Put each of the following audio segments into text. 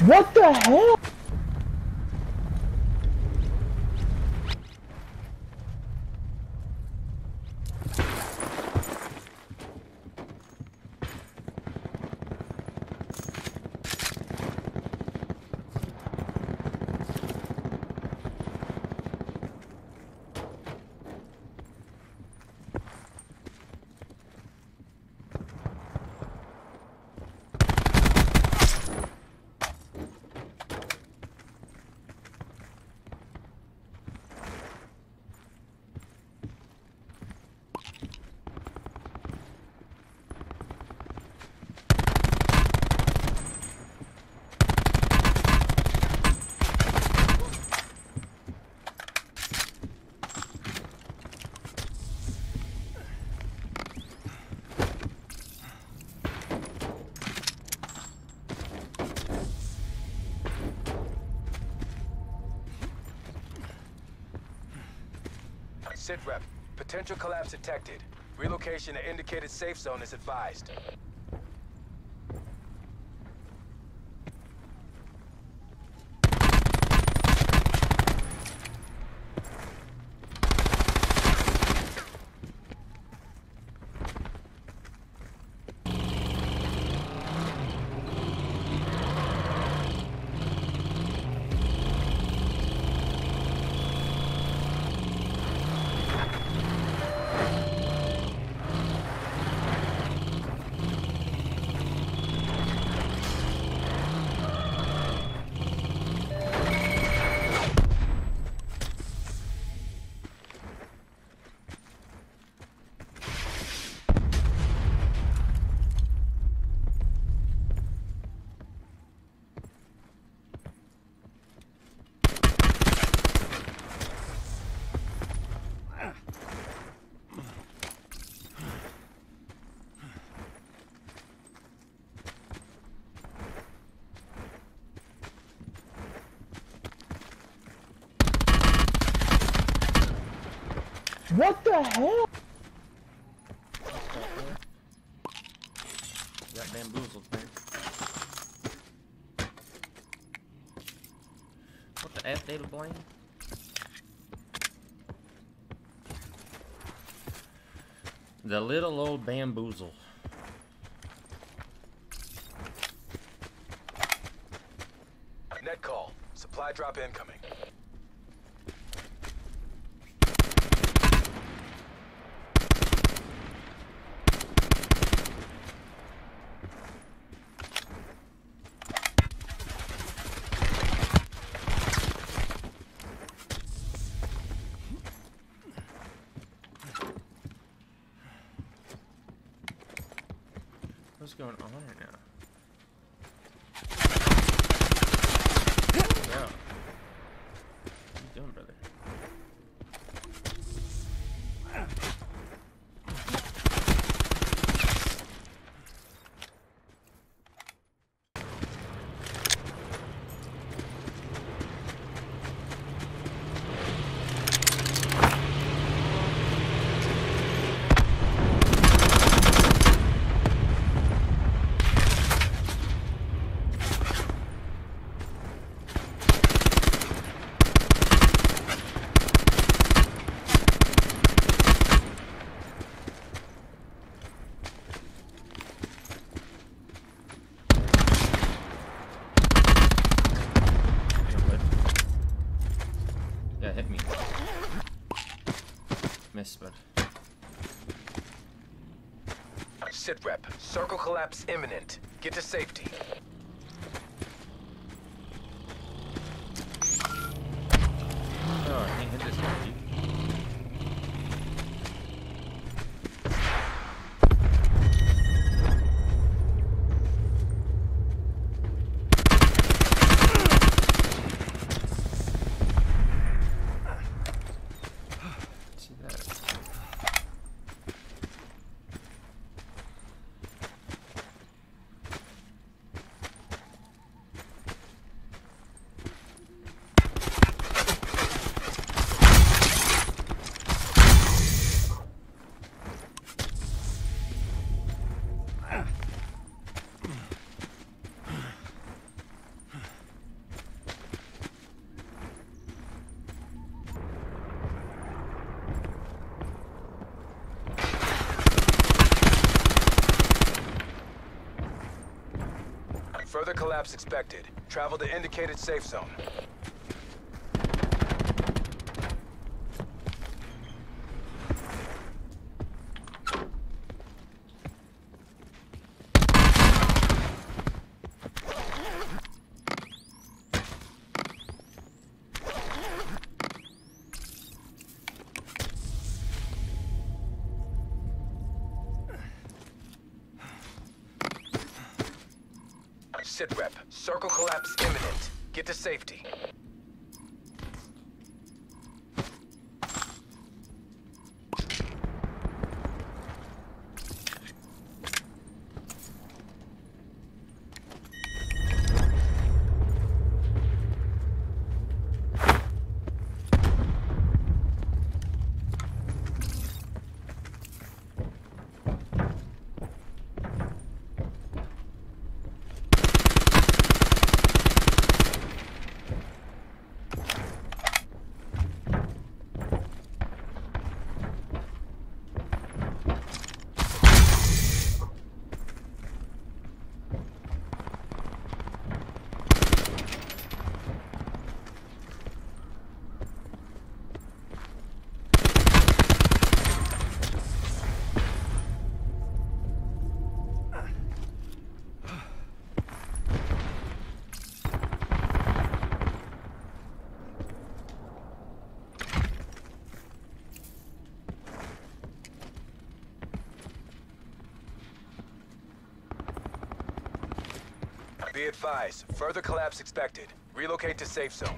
What the hell? Sit rep. Potential collapse detected. Relocation to indicated safe zone is advised. What the hell? Got bamboozled, man. What the F, David Blaine? The little old bamboozle. Net call. Supply drop incoming. What's going on right now? Yeah. What are you doing, brother? Yeah, hit me. Miss, but Sit rep. Circle collapse imminent. Get to safety. oh, I can't hit this guy, dude. See that? Further collapse expected. Travel to indicated safe zone. Sit rep. Circle collapse imminent. Get to safety. Be advised, further collapse expected. Relocate to safe zone.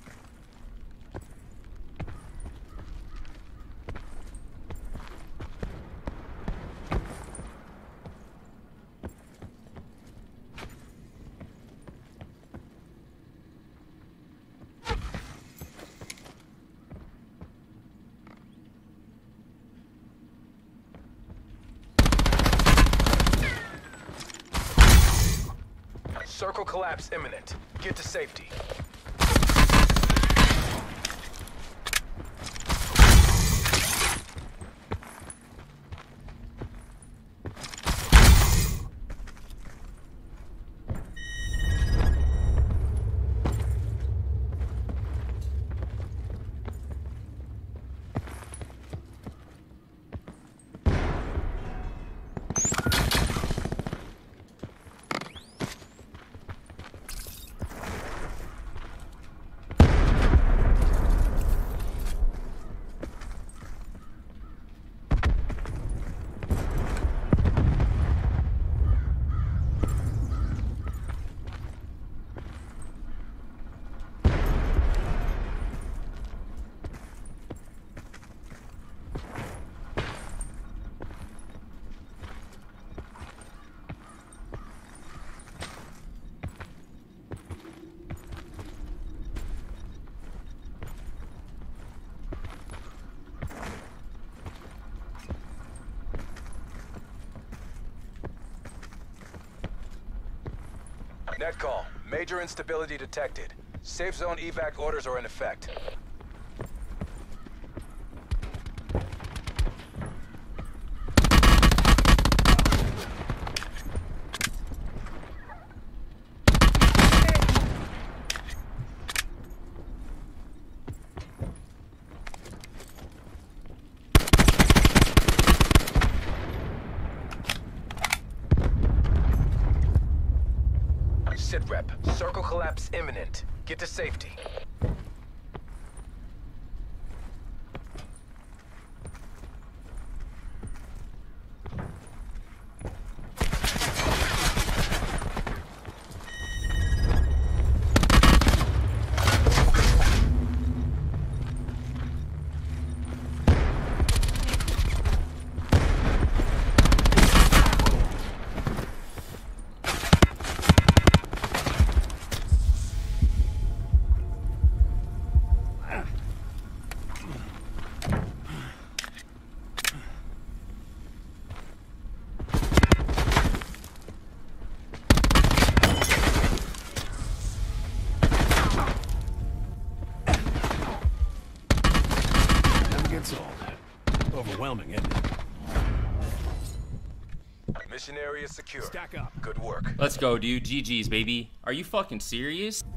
Circle collapse imminent. Get to safety. Net call. Major instability detected. Safe zone evac orders are in effect. Sit rep. Circle collapse imminent. Get to safety. Overwhelming, isn't it? Mission area secure. Stack up. Good work. Let's go, dude. GG's, baby. Are you fucking serious?